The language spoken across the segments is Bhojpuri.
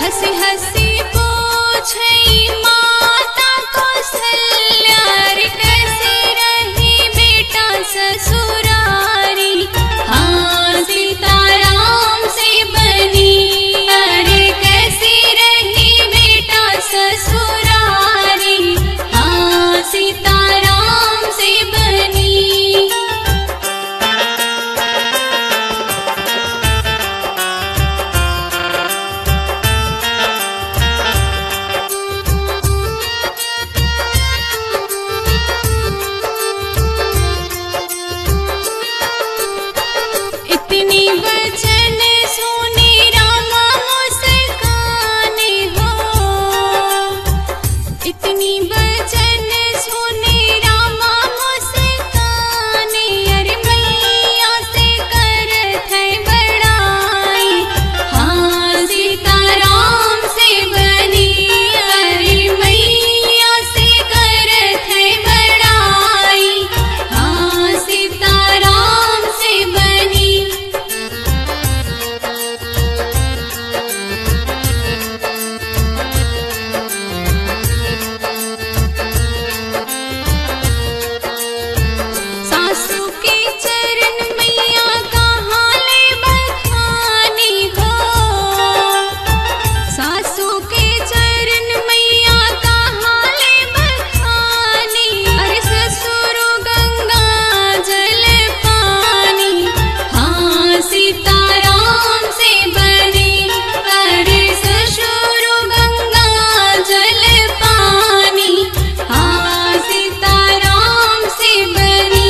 हंसी हंसी पूछई माता कौशल्या रे कैसी रही बेटा ससुरारी। हाँ सीताराम से बनी अरे कैसी रही बेटा ससुरारी। हाँ सीताराम से बनी। इतनी वचन सुने रामा मुस्काने हो। इतनी वचन सुने रामा मुस्काने अरे मैया से करत है बड़ाई। हाँ सीताराम से बनी अरे मैया से करत है बड़ाई। हाँ सीताराम से बनी। सासू के चरण मैया कहाँ ले बखानी हो। सासू के चरण मैया कहाँ ले बखानी अरे ससुर गंगा जल पानी। हाँ सीताराम से बनी अरे ससुर गंगा जल पानी। हाँ सीताराम से बनी।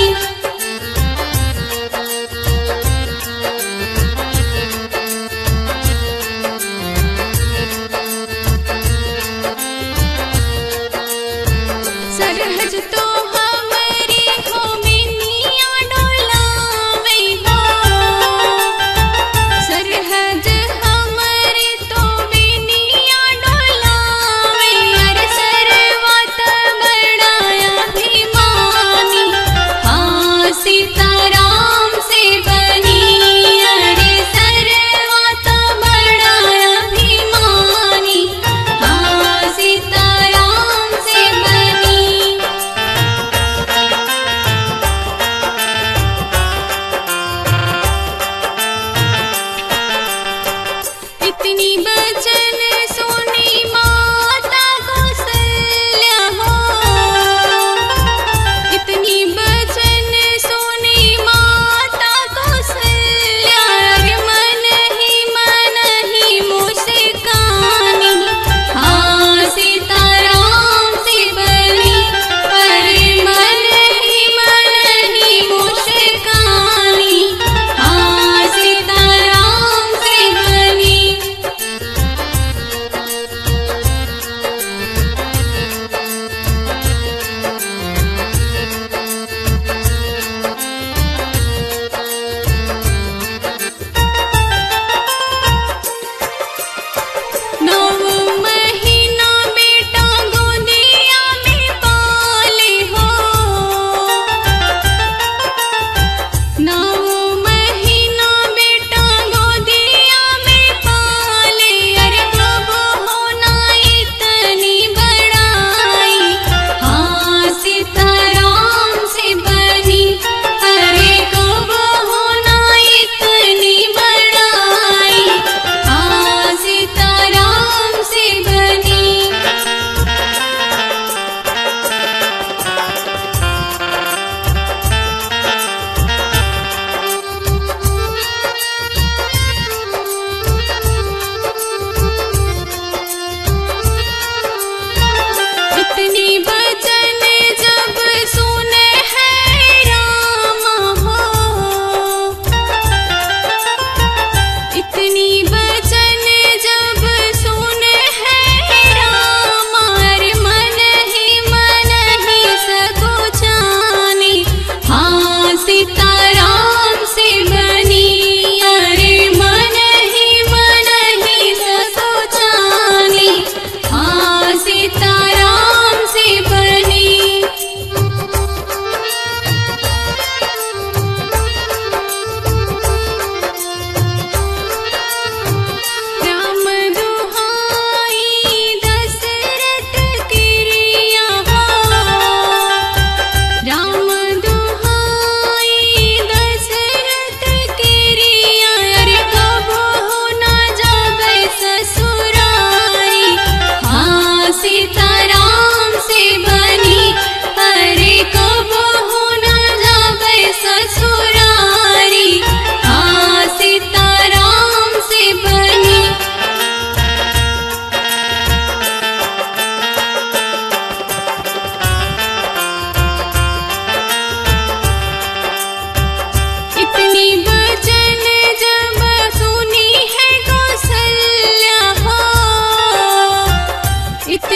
सरहज तो हमारी हो बिनिया डोलावे हो। सरहज हमारी तो बिनिया डोलावे अरे सर्वत बड़ाया अभिमानी। हाँ सीताराम से बनी अरे सर्वत बड़ाया अभिमानी। हाँ सीताराम से बनी। इतनी वचन सुनी माता कौशल्या हो। इतनी वचन सुनी माता कौशल्या अरे मन ही मुस्कानी। हाँ सीताराम से बनी अरे मन ही मुस्कानी। हाँ सीताराम से बनी।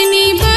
बचन